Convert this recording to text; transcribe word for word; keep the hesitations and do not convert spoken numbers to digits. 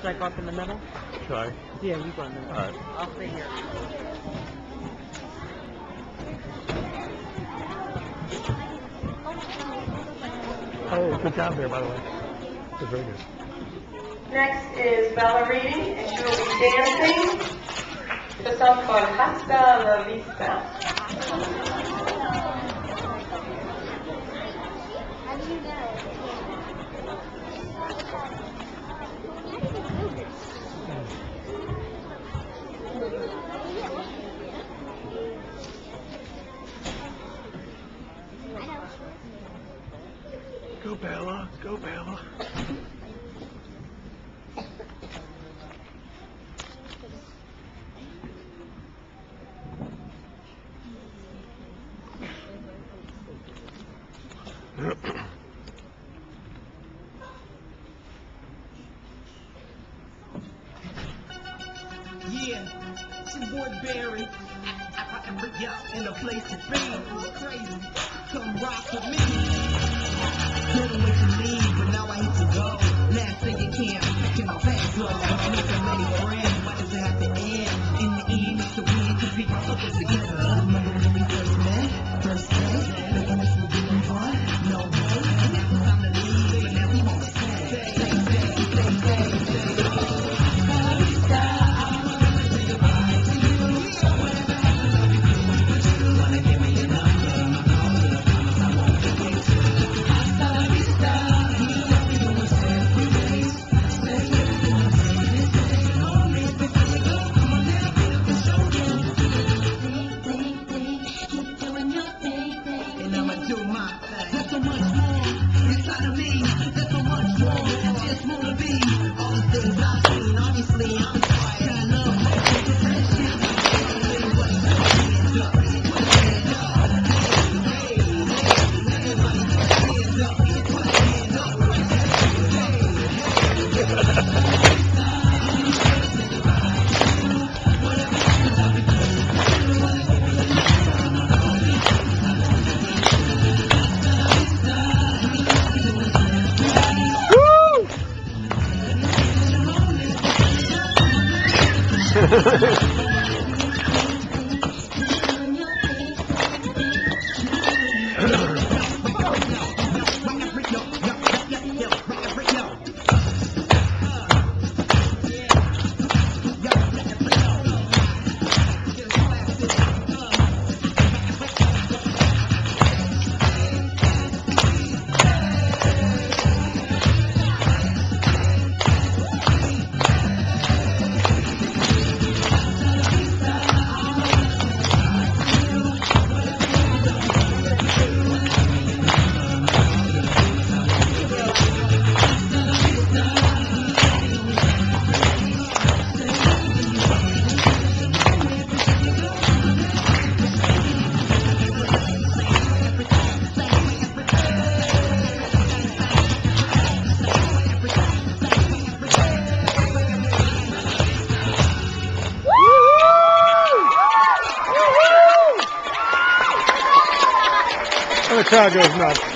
Should I go up in the middle? Should I? Yeah, you go in the middle. All right. I'll stay here. Oh, good job there, by the way. That's very good. Next is Bella reading, and she will be dancing to a song called Hasta la Vista. How do you know? Go Bella, go Bella. Yeah, it's your boy Barry. I, I, I, yeah, in a place to be. It's crazy. Come rock with me. Couldn't wait to leave, but now I hate to go. Last thing you can't, can my back go? I make so many friends, why does it have to end? In the end, it's a win to pick my focus together. Remember when we first met? First day, thinking this would be fun? No way. Now it's time to leave, but now we won't stay. Stay, stay, stay, stay, stay. The crowd goes nuts.